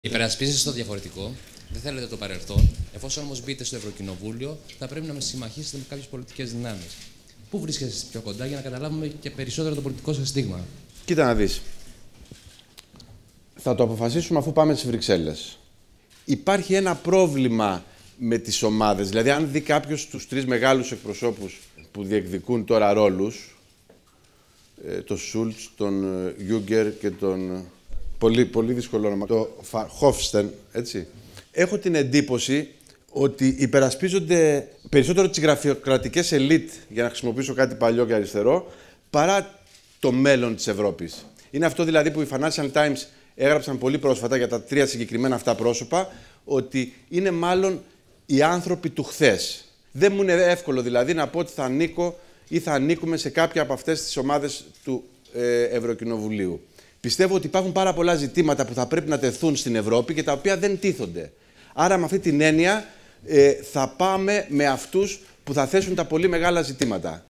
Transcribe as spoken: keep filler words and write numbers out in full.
Υπερασπίζεστε το διαφορετικό, δεν θέλετε το παρελθόν. Εφόσον όμως μπείτε στο Ευρωκοινοβούλιο, θα πρέπει να με συμμαχίσετε με κάποιες πολιτικές δυνάμεις. Πού βρίσκεστε πιο κοντά για να καταλάβουμε και περισσότερο το πολιτικό σας στίγμα? Κοίτα να δεις. Θα το αποφασίσουμε αφού πάμε στις Βρυξέλλες. Υπάρχει ένα πρόβλημα με τις ομάδες. Δηλαδή, αν δει κάποιος τους τρεις μεγάλους εκπροσώπους που διεκδικούν τώρα ρόλους, τον Σούλτς, τον Γιούγκερ και τον... Πολύ, πολύ δύσκολο όνομα. Το Φαρχόφστεν, έτσι. Έχω την εντύπωση ότι υπερασπίζονται περισσότερο τις γραφειοκρατικές ελίτ, για να χρησιμοποιήσω κάτι παλιό και αριστερό, παρά το μέλλον της Ευρώπης. Είναι αυτό δηλαδή που οι Financial Times έγραψαν πολύ πρόσφατα για τα τρία συγκεκριμένα αυτά πρόσωπα, ότι είναι μάλλον οι άνθρωποι του χθες. Δεν μου είναι εύκολο δηλαδή να πω ότι θα ανήκω ή θα ανήκουμε σε κάποια από αυτές τις ομάδες του ε, Ευρωκοινοβουλίου. Πιστεύω ότι υπάρχουν πάρα πολλά ζητήματα που θα πρέπει να τεθούν στην Ευρώπη και τα οποία δεν τίθονται. Άρα, με αυτή την έννοια, ε, θα πάμε με αυτούς που θα θέσουν τα πολύ μεγάλα ζητήματα.